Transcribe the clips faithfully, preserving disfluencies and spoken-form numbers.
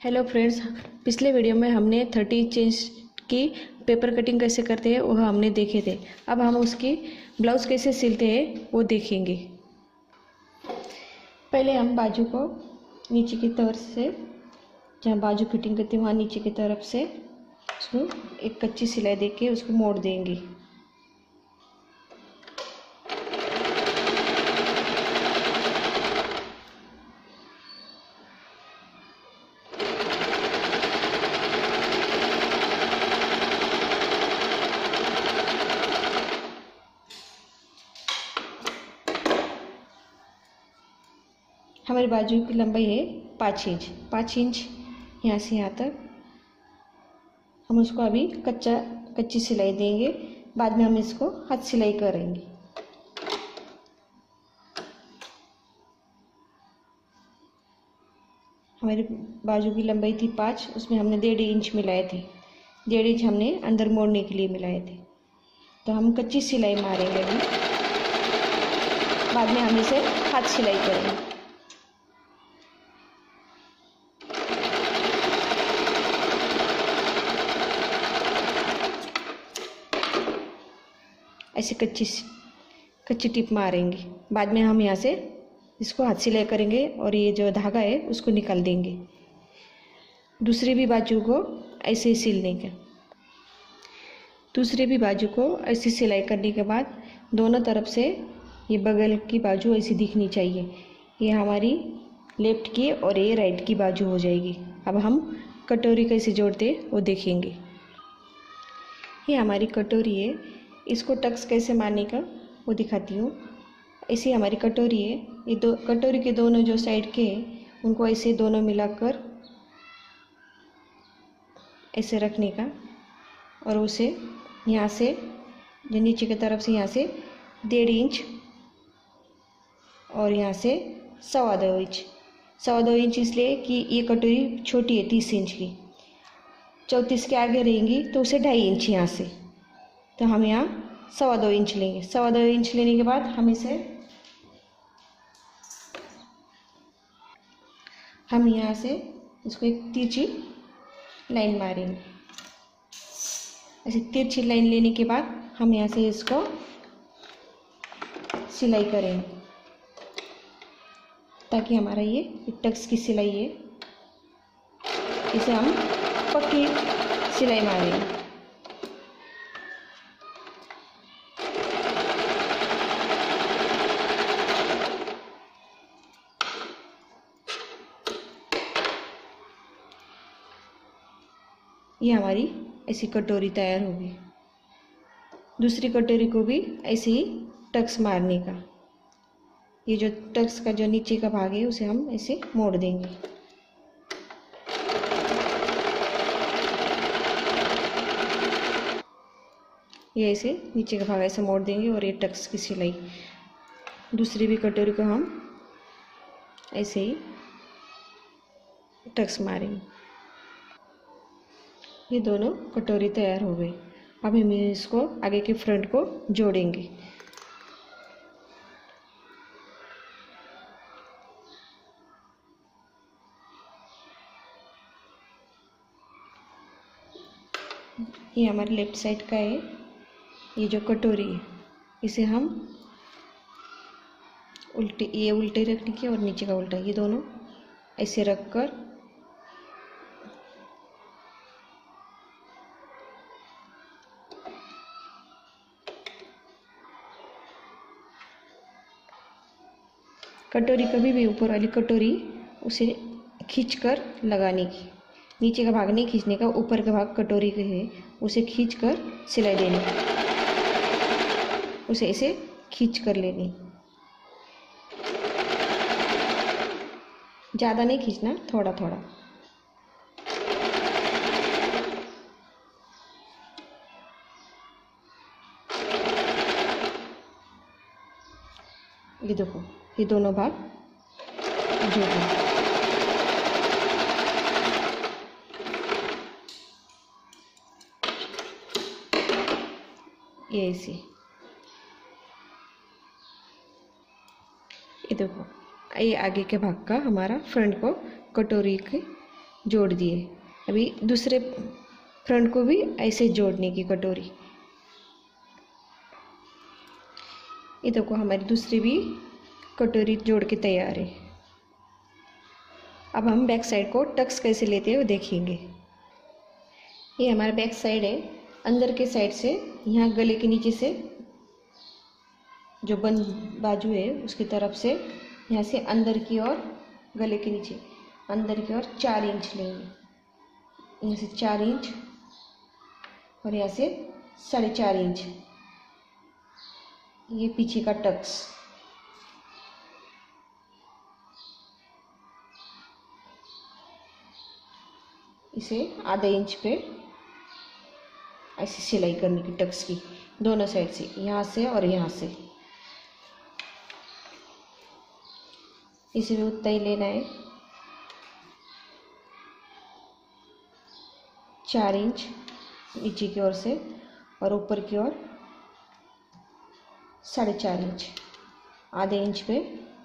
Hello friends, पिछले video में हमने थर्टी इंच की पेपर कटिंग कैसे करते हैं वह हमने देखे थे। अब हम उसकी ब्लाउज़ कैसे सिलते हैं वो देखेंगे। पहले हम बाजू को नीचे की तरफ से, जहाँ बाजू फिटिंग करते हैं वहाँ नीचे की तरफ से उसको एक कच्ची सिलाई देके उसको मोड़ देंगे। हमारी बाजू की लंबाई है पाँच इंच पाँच इंच यहाँ से यहाँ तक हम उसको अभी कच्चा कच्ची सिलाई देंगे। बाद में हम इसको हाथ सिलाई करेंगे। हमारी बाजू की लंबाई थी पाँच, उसमें हमने डेढ़ इंच मिलाए थे। डेढ़ इंच हमने अंदर मोड़ने के लिए मिलाए थे। तो हम कच्ची सिलाई मारेंगे अभी, बाद में हम इसे हाथ सिलाई करेंगे। ऐसे कच्ची कच्ची टिप मारेंगे। बाद में हम यहाँ से इसको हाथ सिलाई करेंगे और ये जो धागा है उसको निकाल देंगे। दूसरी भी बाजू को ऐसे ही सिलने का। दूसरी भी बाजू को ऐसे सिलाई करने के बाद दोनों तरफ से ये बगल की बाजू ऐसी दिखनी चाहिए। ये हमारी लेफ्ट की और ये राइट की बाजू हो जाएगी। अब हम कटोरी कैसे जोड़ते वो देखेंगे। ये हमारी कटोरी है, इसको टक्स कैसे मारने का वो दिखाती हूँ। ऐसी हमारी कटोरी है, ये दो कटोरी के दोनों जो साइड के हैं उनको ऐसे दोनों मिलाकर ऐसे रखने का और उसे यहाँ से जो नीचे की तरफ से यहाँ से डेढ़ इंच और यहाँ से सवा दो इंच सवा दो इंच इसलिए कि ये कटोरी छोटी है तीस इंच की, चौंतीस के आगे रहेंगी तो उसे ढाई इंच यहाँ से, तो हम यहाँ सवा दो इंच लेंगे। सवा दो इंच लेने के बाद हम इसे हम यहाँ से इसको एक तिरछी लाइन मारेंगे। ऐसे तिरछी लाइन लेने के बाद हम यहाँ से इसको सिलाई करेंगे ताकि हमारा ये टक्स की सिलाई है, इसे हम पक्की सिलाई मारेंगे। ये हमारी ऐसी कटोरी तैयार होगी। दूसरी कटोरी को भी ऐसे ही टक्स मारने का। ये जो टक्स का जो नीचे का भाग है उसे हम ऐसे मोड़ देंगे। ये ऐसे नीचे का भाग ऐसे मोड़ देंगे और ये टक्स की सिलाई। दूसरी भी कटोरी को हम ऐसे ही टक्स मारेंगे। ये दोनों कटोरी तैयार हो गई। अब हम इसको आगे के फ्रंट को जोड़ेंगे। ये हमारे लेफ्ट साइड का है। ये जो कटोरी है इसे हम उल्टे, ये उल्टे रखने की और नीचे का उल्टा, ये दोनों ऐसे रखकर कटोरी कभी भी ऊपर वाली कटोरी उसे खींचकर लगाने की। नीचे का भाग नहीं खींचने का, ऊपर का भाग कटोरी के है उसे खींचकर सिलाई देने की। उसे ऐसे खींच कर लेनी, ज़्यादा नहीं खींचना, थोड़ा थोड़ा। ये देखो, ये दोनों भाग जोड़ लें। ये ऐसे, ये देखो, ये आगे के भाग का हमारा फ्रंट को कटोरी के जोड़ दिए। अभी दूसरे फ्रंट को भी ऐसे जोड़ने की कटोरी। ये देखो हमारी दूसरी भी कटोरी जोड़ के तैयार है। अब हम बैक साइड को टक्स कैसे लेते हैं वो देखेंगे। ये हमारा बैक साइड है। अंदर के साइड से यहाँ गले के नीचे से जो बंद बाजू है उसकी तरफ से यहाँ से अंदर की ओर, गले के नीचे अंदर की ओर चार इंच लेंगे। यहाँ से चार इंच और यहाँ से साढ़े चार इंच ये पीछे का टक्स। इसे आधा इंच पे ऐसी सिलाई करने की टक्स की दोनों साइड से, यहाँ से और यहाँ से। इसे भी उतना ही लेना है, चार इंच नीचे की ओर से और ऊपर की ओर साढ़े चार इंच, आधे इंच पे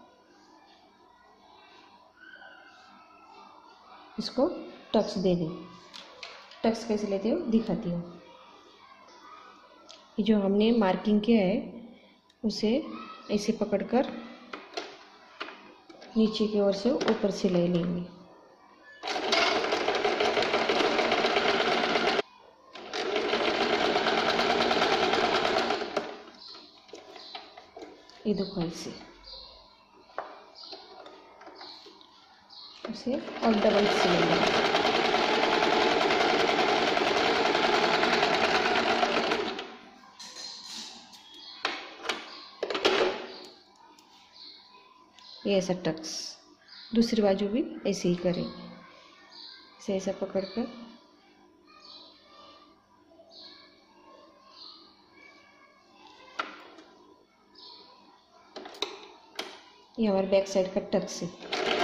इसको टक्स दे दें। टक्स कैसे लेते हो दिखाती हूँ। ये जो हमने मार्किंग किया है उसे ऐसे पकड़कर नीचे की ओर से ऊपर से ले लेंगे। ये देखो ऐसे उसे और डबल सिलेंगे। ये ऐसा टक्स, दूसरी बाजू भी ऐसे ही करेंगे। इसे ऐसा पकड़कर ये हमारे बैक साइड का टक्स है।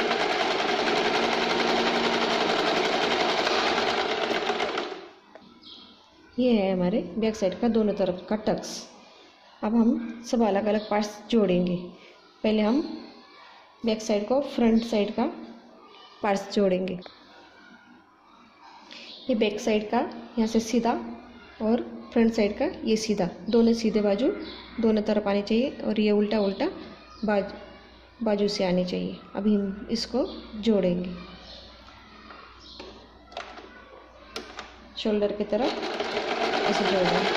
ये है हमारे बैक साइड का दोनों तरफ का टक्स। अब हम सब अलग अलग पार्ट्स जोड़ेंगे। पहले हम बैक साइड को फ्रंट साइड का पार्ट्स जोड़ेंगे। ये बैक साइड का यहाँ से सीधा और फ्रंट साइड का ये सीधा, दोनों सीधे बाजू दोनों तरफ आने चाहिए और ये उल्टा उल्टा बाजू बाजू से आने चाहिए। अभी हम इसको जोड़ेंगे। शोल्डर की तरफ ऐसे जोड़ेंगे।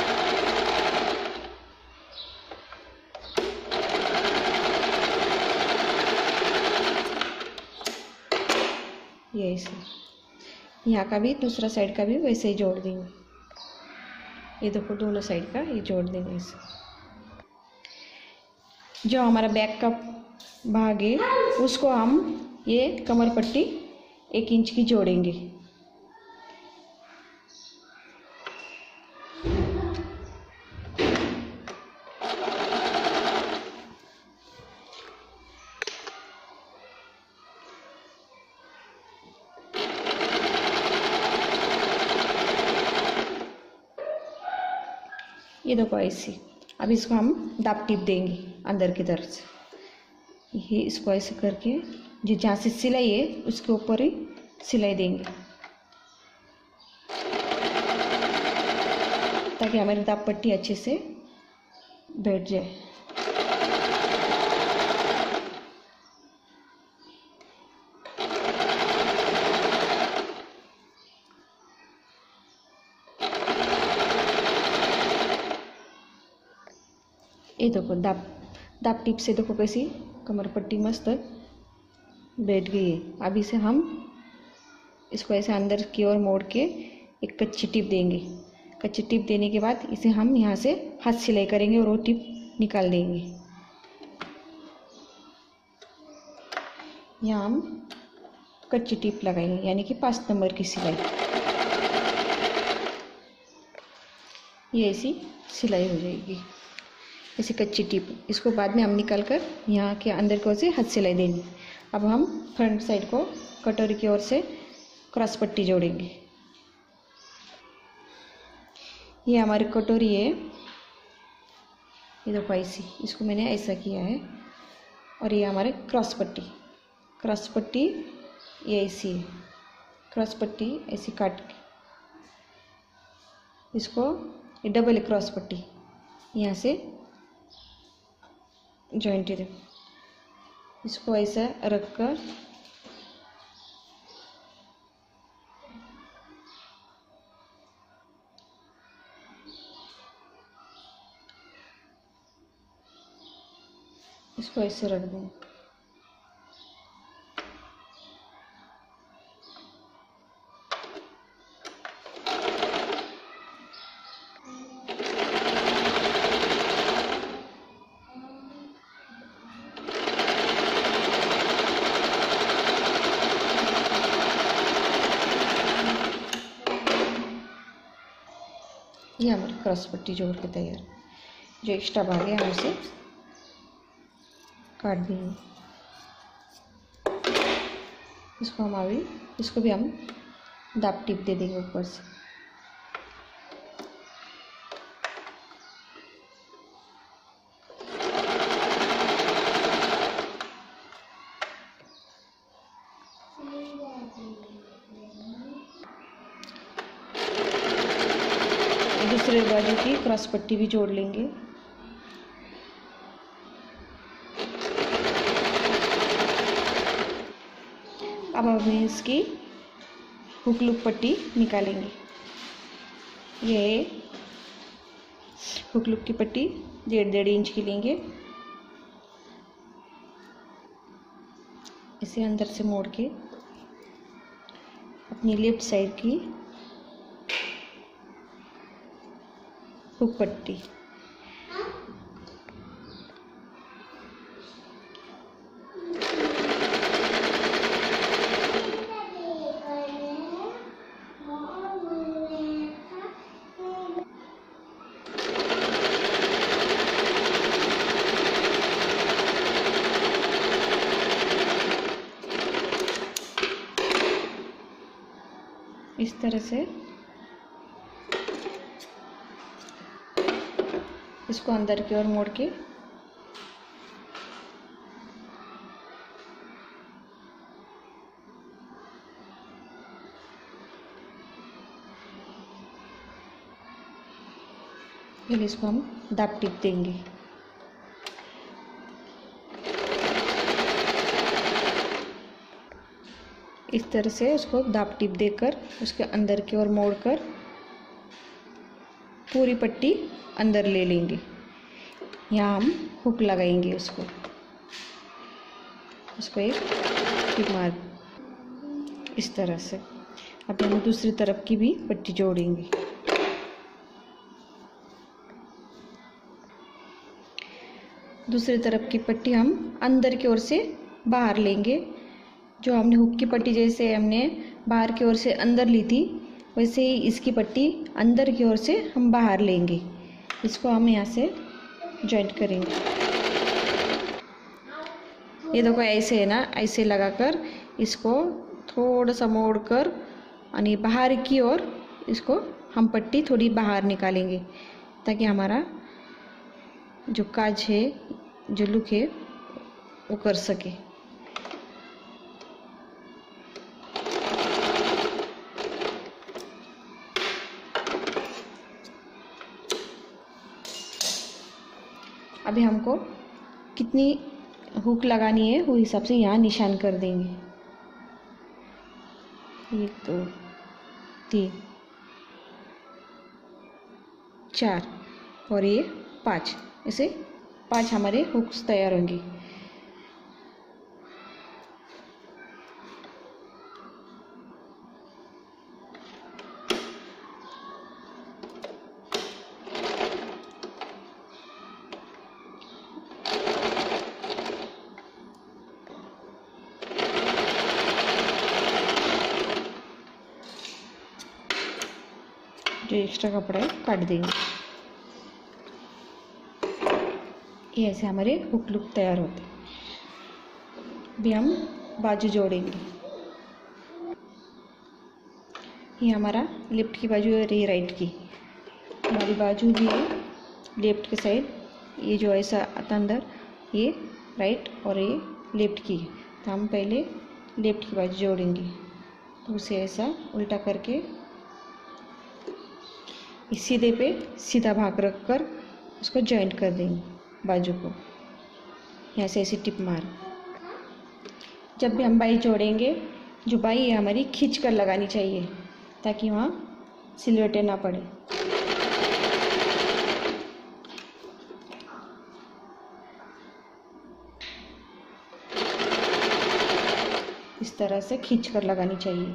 ये ऐसे यहाँ का भी दूसरा साइड का भी वैसे ही जोड़ देंगे। ये देखो दोनों साइड का ये जोड़ देंगे ऐसे। जो हमारा बैक का भाग है उसको हम ये कमर पट्टी एक इंच की जोड़ेंगे। ये देखो ऐसे। अब इसको हम दाब टिप देंगे अंदर की तरफ से। ये इसको ऐसे करके जो जहाँ से सिलाई है उसके ऊपर ही सिलाई देंगे ताकि हमारी दाब पट्टी अच्छे से बैठ जाए। ये देखो दाब दाब टिप से देखो कैसी कमर पट्टी मस्त बैठ गई है। अब इसे हम इसको ऐसे अंदर की ओर मोड़ के एक कच्ची टिप देंगे। कच्ची टिप देने के बाद इसे हम यहाँ से हाथ सिलाई करेंगे और वो टिप निकाल देंगे। यहाँ हम कच्ची टिप लगाएंगे यानी कि पाँच नंबर की सिलाई। ये ऐसी सिलाई हो जाएगी, ऐसी कच्ची टिप। इसको बाद में हम निकाल कर यहाँ के अंदर की ओर से हाथ सिलाई देंगे। अब हम फ्रंट साइड को कटोरी की ओर से क्रॉस पट्टी जोड़ेंगे। ये हमारी कटोरी है, ये देखो ऐसी, इसको मैंने ऐसा किया है। और ये हमारे क्रॉस पट्टी क्रॉस पट्टी ये ऐसी है। क्रॉस पट्टी ऐसी काट के इसको ये डबल क्रॉस पट्टी यहाँ से जॉइंट दे, इसको ऐसा रख कर इसको ऐसे रख दें। ये हमारी क्रॉस पट्टी जोड़ के तैयार। जो एक्स्ट्रा भाग है हम उसे काट देंगे। इसको हम अभी इसको भी हम दाप टिप दे देंगे ऊपर से। दूसरे बाजू की क्रॉस पट्टी भी जोड़ लेंगे। अब हम इसकी हुक लूप पट्टी निकालेंगे। ये हुक लूप की पट्टी डेढ़ डेढ़ इंच की लेंगे। इसे अंदर से मोड़ के अपनी लेफ्ट साइड की हुक पट्टी इस तरह से इसको अंदर की ओर मोड़ के फिर इसको हम दाप टिप देंगे। इस तरह से उसको दाप टिप देकर उसके अंदर की ओर मोड़कर पूरी पट्टी अंदर ले लेंगे। यहाँ हम हुक लगाएंगे उसको उसको एक टिप मार इस तरह से। अब हम दूसरी तरफ की भी पट्टी जोड़ेंगे। दूसरी तरफ की पट्टी हम अंदर की ओर से बाहर लेंगे। जो हमने हुक की पट्टी जैसे हमने बाहर की ओर से अंदर ली थी, वैसे ही इसकी पट्टी अंदर की ओर से हम बाहर लेंगे। इसको हम यहाँ से जॉइंट करेंगे। ये देखो ऐसे है ना, ऐसे लगाकर इसको थोड़ा सा मोड़ कर यानी बाहर की ओर इसको हम पट्टी थोड़ी बाहर निकालेंगे, ताकि हमारा जो काज है, जो लुक है, वो कर सके। अभी हमको कितनी हुक लगानी है वो हिसाब से यहाँ निशान कर देंगे। एक दो तीन चार और ये पाँच, ऐसे पांच हमारे हुक्स तैयार होंगे। जो एक्स्ट्रा कपड़ा है काट देंगे। ये ऐसे हमारे हुक लुक तैयार होते हैं। अभी हम बाजू जोड़ेंगे। ये हमारा लेफ्ट की बाजू है और ये राइट की। हमारी बाजू भी है लेफ्ट के साइड, ये जो ऐसा आता अंदर, ये राइट और ये लेफ्ट की है। तो हम पहले लेफ्ट की बाजू जोड़ेंगे। उसे ऐसा उल्टा करके इस सीधे पे सीधा भाग रख कर उसको जॉइंट कर देंगे बाजू को, यहाँ से ऐसी टिप मार। जब भी हम बाई जोड़ेंगे, जो बाई है हमारी खींच कर लगानी चाहिए ताकि वहाँ सिलवटें ना पड़े। इस तरह से खींच कर लगानी चाहिए।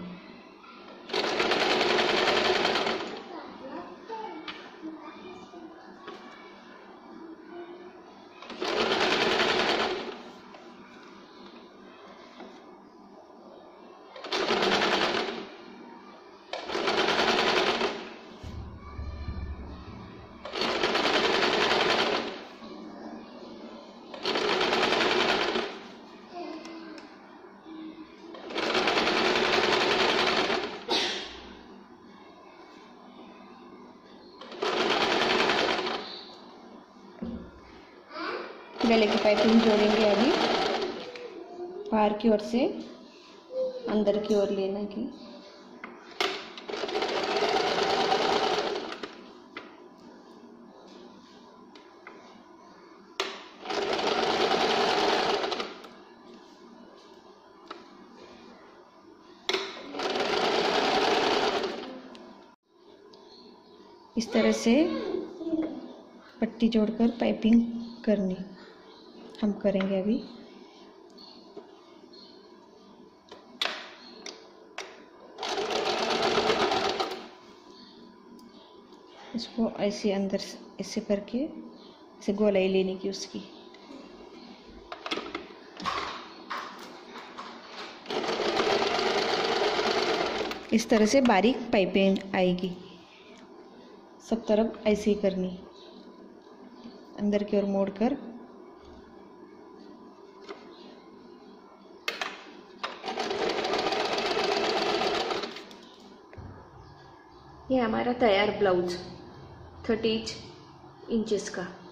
गले की पाइपिंग जोड़ेंगे अभी, बाहर की ओर से अंदर की ओर लेना की। इस तरह से पट्टी जोड़कर पाइपिंग करनी हम करेंगे अभी। इसको ऐसे अंदर ऐसे करके ऐसे गोलाई लेने की उसकी। इस तरह से बारीक पाइपिंग आएगी, सब तरफ ऐसे ही करनी, अंदर की ओर मोड़कर। ये हमारा तैयार ब्लाउज थर्टी इंचेस का।